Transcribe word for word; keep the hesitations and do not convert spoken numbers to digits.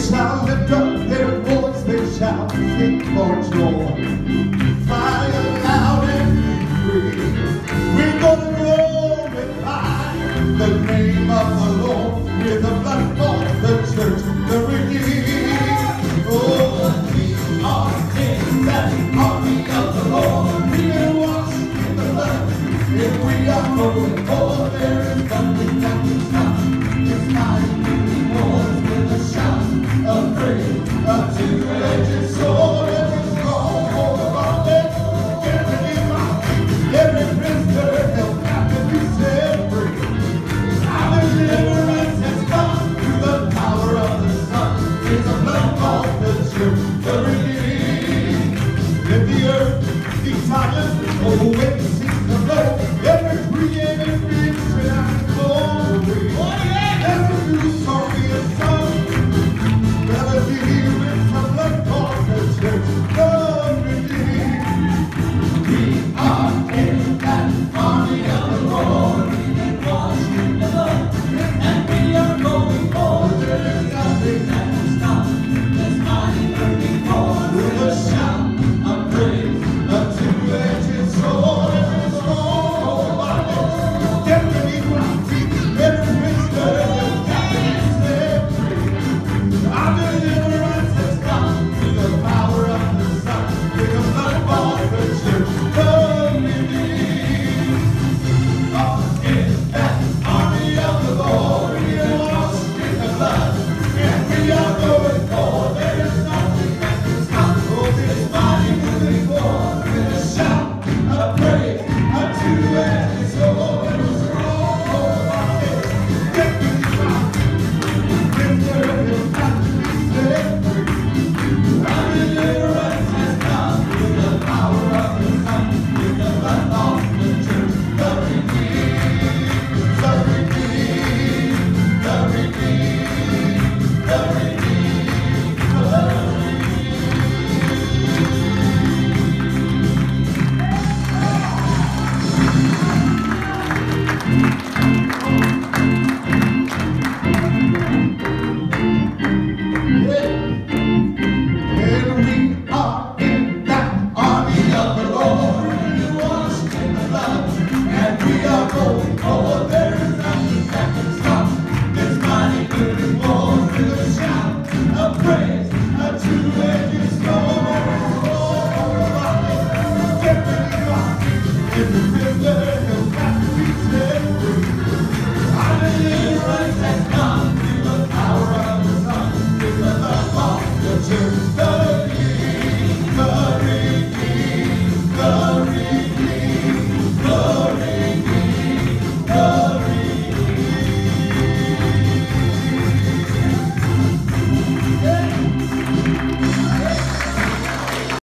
shall lift up their voice, they shall sing for joy. Fire loud and be free. We're gonna glorify the name of the Lord with the blood of the church, the redeemed. Oh, we are in that army of the Lord. We are washed in the blood. If we are going forward, there is nothing that can stop this mighty moving forward with a shout of praise, a two-edged sword. Every stronghold of our death, every demon, every prisoner held captive be set free. Our deliverance has come through the power of the Son. It's a blood called the church, the redeemed. If the earth be silent, oh, when it sees the blood, every created being straight out of glory. Oh, yeah! That's a new glorious song. Never be with the blood called the church, the redeemed. We are in that army of the Lord. We've been washed in the blood, and we are going forward. There is nothing that can stop this mighty burning forward with a shout of praise, a two-edged sword. Every stronghold of our lips, every ground, every prisoner, every captive is set free. Our deliverance has come through the power of the Son, with the blood of the church, the redeemed. Up in that army of the Lord, we are washed in the blood, and we are going forward. There is nothing that can stop oh, this mighty moving forward with a shout of praise, a two-edged sword, and a stronghold of our head. Get to the ground, prisoner will have to be set free. Our deliverance has come through the power of the Son, with the blood of the church, the redeemed, the redeemed, the redeemed, the redeemed, the And we are in that army of the Lord. We're washed in the blood, and we are going forward. There is nothing that can stop this mighty moving forward with a shout of praise, a two-edged sword, every sword of our lips, every rock, every prisoner will have to be set free. Our deliverance has come through the power of the Son, with the love of the church.